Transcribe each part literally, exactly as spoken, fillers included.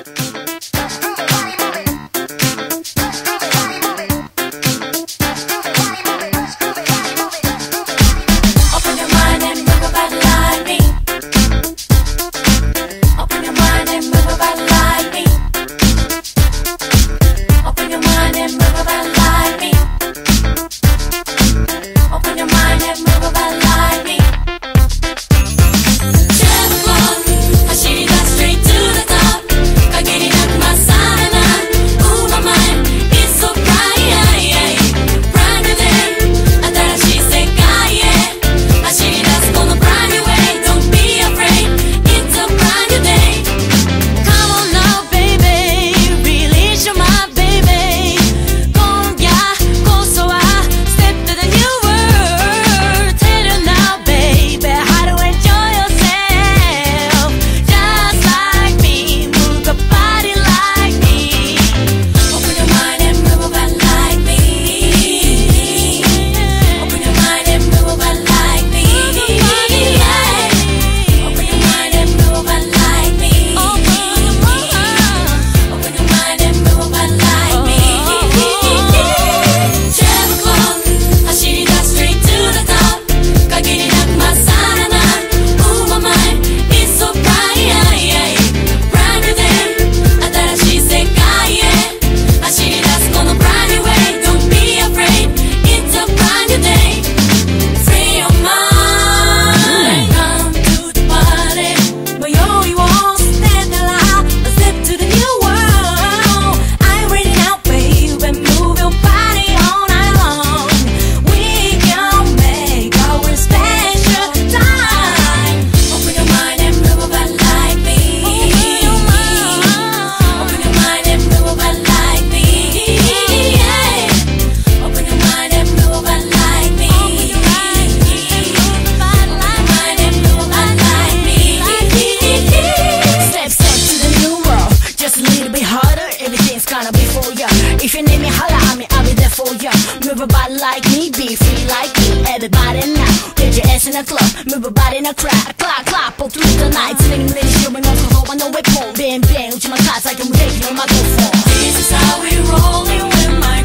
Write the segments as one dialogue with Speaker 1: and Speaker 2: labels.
Speaker 1: If you need me, holla at me, I'll be there for ya. Move a body like me, be free like me. Everybody now, get your ass in the club. Move a body in a crowd, clap, clap, all through the night. Singing ladies, showing off the whole, I know it won't. Bang, bang, with my cards like I'm taking on my go for.
Speaker 2: This is how we rollin' with my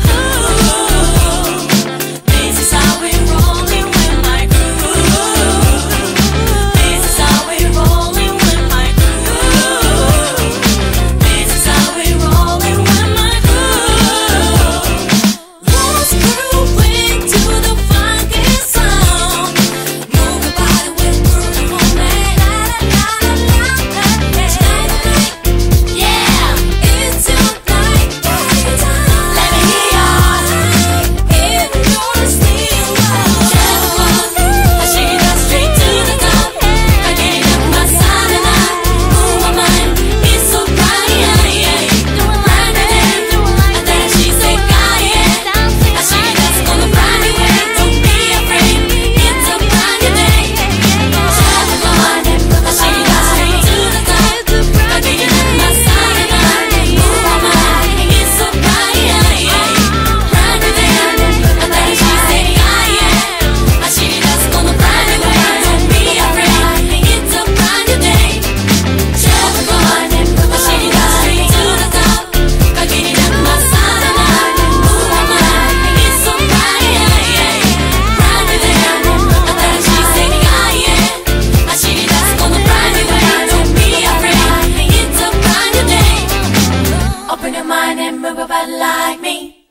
Speaker 2: crew. This is how we rollin' with my crew. This is how we rollin' with my crew. This is how we rollin' with my crew. Let's grooving to the funky sound. Move your body with groovy moment. Yeah, it's your night. Let me hear ya. In your steel world. I shake it up straight to the top. I get up my side and I move my mind. It's so bright, yeah, yeah. Right there, I think she's a guy, yeah. I shake it up, gonna find me way. Don't be afraid, it's a brand new day. Travel on, I shake it up straight to the top. I get up my side and I move my mind. It's so bright, yeah, yeah. Right there, I think she's a guy, yeah. I shake it up, gonna find me way. Don't be afraid, it's a brand new day. Travel on, I shake it up straight to the top. I get up my side and I move my mind. It's so bright, yeah, yeah. Right there, I think she's a guy, yeah. I shake it up, gonna find me way. Don't be afraid, it's a brand new day. Open your mind and move your body like me.